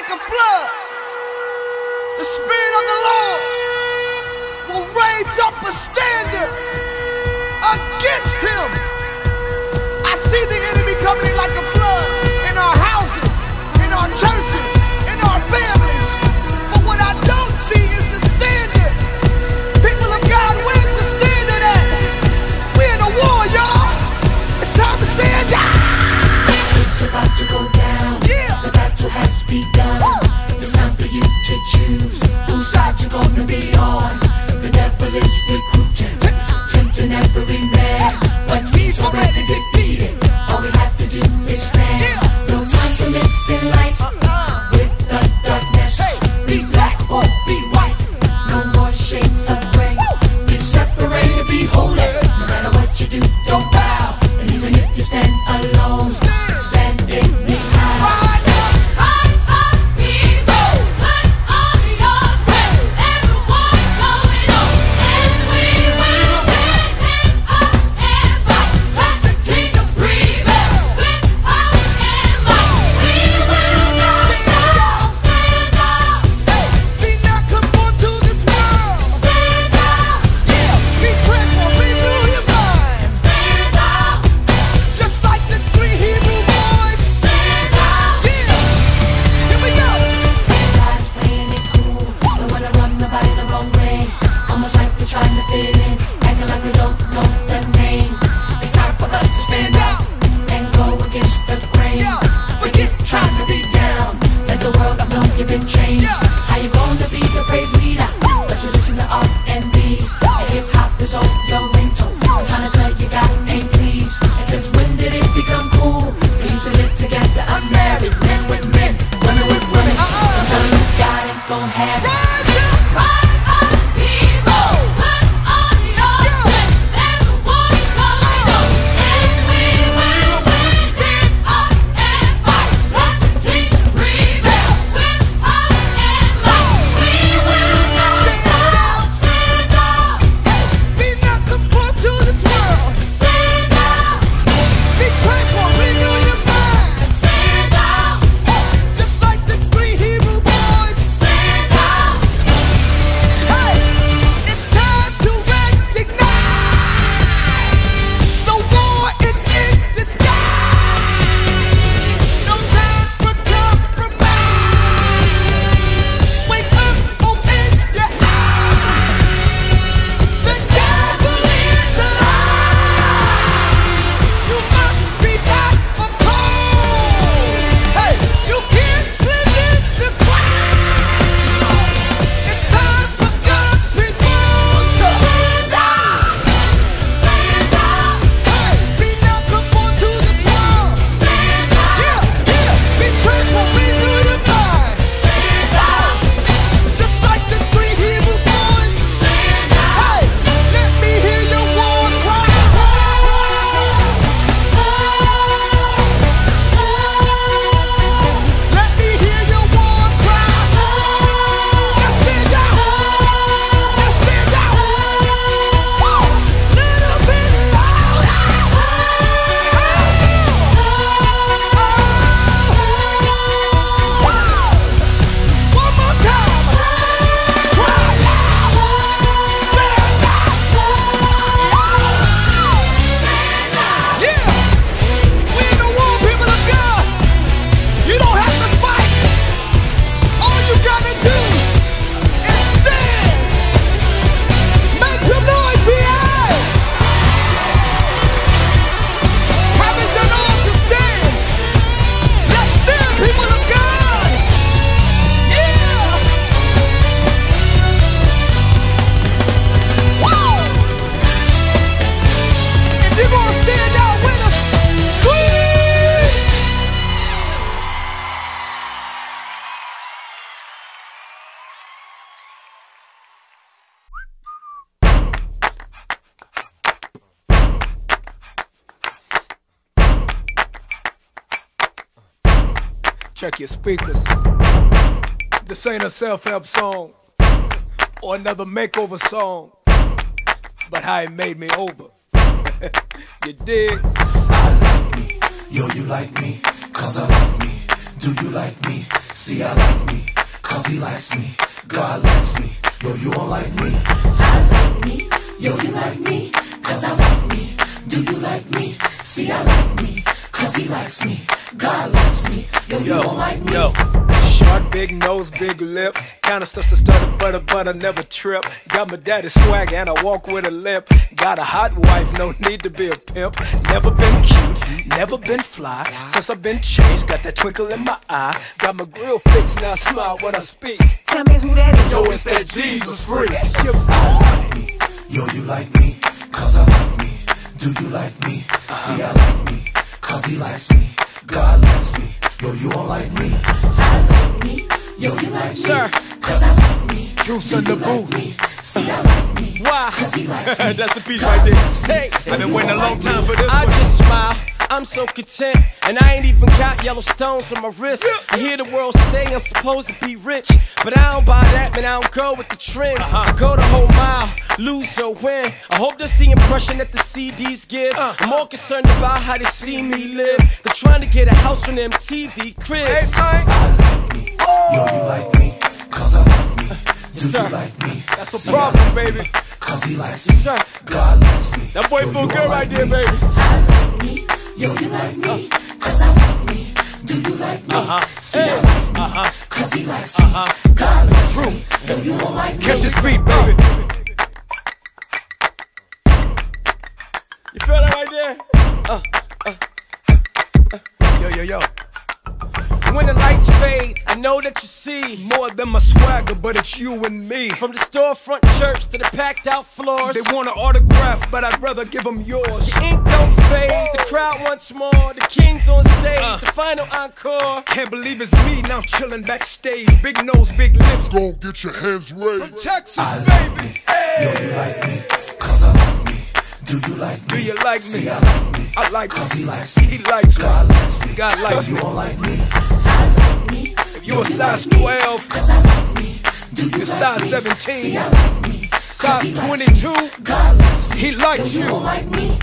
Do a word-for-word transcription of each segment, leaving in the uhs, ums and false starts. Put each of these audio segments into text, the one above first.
like a flood. The Spirit of the Lord will raise up a standard against him. I see the enemy coming in like a flood in our houses, in our churches, in our families. But what I don't see is the standard. People of God, where's the standard at? We're in a war, y'all. It's time to stand down. It's about to go down. Yeah. The battle has begun. It's time for you to choose whose side you're gonna be on. The devil is recruiting, tempting every man, but he's already defeated. All we have to do is stand. No time for mixing light with the darkness. Be black or be white. No more shades of gray. Be separated, be holy. No matter what you do, don't bow. And even if you stand alone, stand in behind. Trying to fit in, acting like we don't know the name. It's time for us to stand out and go against the grain. Forget trying to be down. Let the world know you've been changed. How you gonna be the praise leader, but you listen to R and B and hip hop is on your ringtone? I'm trying to tell you, God ain't pleased. And since when did it become cool for you to live together unmarried, men with men, women with women? I'm telling you, God ain't gon' have it. Check your speakers. This ain't a self-help song or another makeover song, but how it made me over. You dig? I like me, yo, you like me, cause I like me. Do you like me? See, I like me, cause he likes me. God likes me, yo, you don't like me. I like me, yo, you like me, cause I like me. Do you like me? See, I like me, cause he likes me. God likes me, yo, you Yo, don't like me. yo, short, big nose, big lip. Kinda stuff to stutter, butter, butter, never trip. Got my daddy's swag and I walk with a limp. Got a hot wife, no need to be a pimp. Never been cute, never been fly. Since I've been changed, got that twinkle in my eye. Got my grill fixed, now I smile when I speak. Tell me who that is. Yo, it's that Jesus freak. I like me, yo, you like me, cause I like me. Do you like me? See, I like me, cause he likes me. God likes me, yo, you don't like me. I like me, yo, you like me, Sir. cause I like me. Juice in the booth. See, I like me, Why? cause he likes me. That's the piece right there. Hey, I've been waiting a long time for this I one. just smile, I'm so content. And I ain't even got yellow stones on my wrist. I hear the world say I'm supposed to be rich, but I don't buy that, man, I don't go with the trends. I go the whole mile, lose or win. I hope that's the impression that the C Ds give. I'm more concerned about how they see me live. They're trying to get a house on them T V cribs. Hey, man. Yo, you like me, cause I like me. Do sir. you like me? That's a See, problem, I like baby. me, cause he likes Yes, me. sir. God likes me. That boy Yo, feel you good don't right like there, me. baby. I like me, yo, you like me, cause I like me. Do you like me? See, I like me, cause he likes me. God likes me, yo, you don't like me. Catch this beat, baby. You feel that right there? Yo, yo, yo. When the lights fade, I know that you see. More than my swagger, but it's you and me. From the storefront church to the packed out floors. They want an autograph, but I'd rather give them yours. The ink don't fade, the crowd wants more. The king's on stage, Uh. the final encore. Can't believe it's me now chilling backstage. Big nose, big lips. Gon' get your hands raised. From Texas, I like baby. me, Hey. yo, you like me, cause I like me. Do you like me? Do you like See, me? I like me, I like cause him. he likes me. He likes me. God likes me. God likes You me. don't like me. I like me. If you a size twelve, Cause I like me. Do you you're like size me? seventeen, See, I like me. size he likes twenty-two, me. God likes me. he likes You you. don't like me.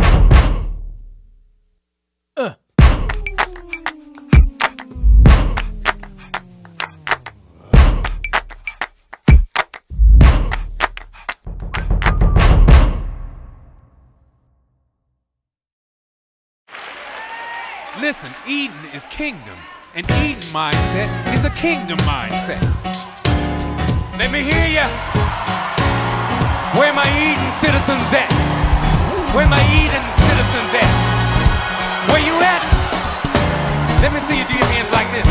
Uh. Listen, Eden is kingdom, and Eden mindset is a kingdom mindset. Let me hear ya. Where my Eden citizens at? Where my Eden citizens at? Where you at? Let me see you do your hands like this.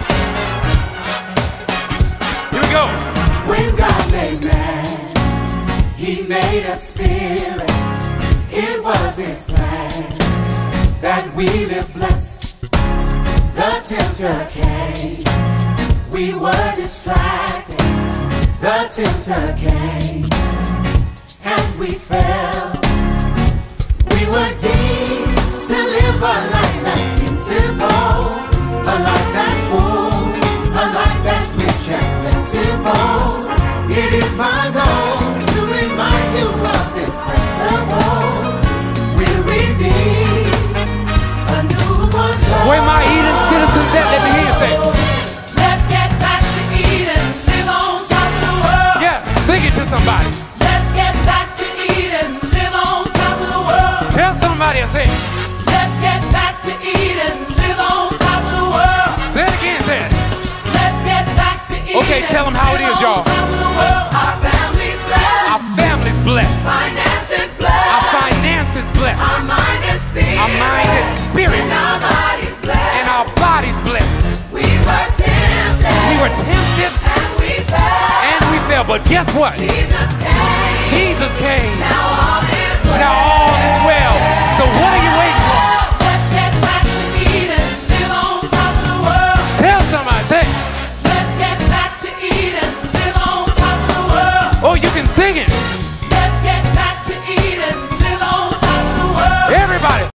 Here we go. When God made man, He made a spirit. It was His plan that we live blessed. The tempter came. We were distracted. The tempter came. And we fell. We were deemed to live a life that's beautiful, a life that's full, a life that's rich and plentiful. It is my goal to remind you of this principle. We're redeemed, a newborn soul. Where my Eden citizens at? Let me hear you say. Let's get back to Eden, live on top of the world. Yeah, sing it to somebody. Let's get back to Eden, live on top of the world. Tell somebody I say. Let's get back to Eden, live on top of the world. Say it again, say it. Let's get back to Eden. Okay, tell 'em how it live is, y'all. on top of the world. Our family's blessed. Our family's blessed. Finances blessed. Our finances blessed. Our mind and spirit. Our mind and spirit. And our bodies blessed. And our bodies blessed. We were tempted. We were tempted And we fell. and we fell, but guess what? Jesus came. Jesus came. Now all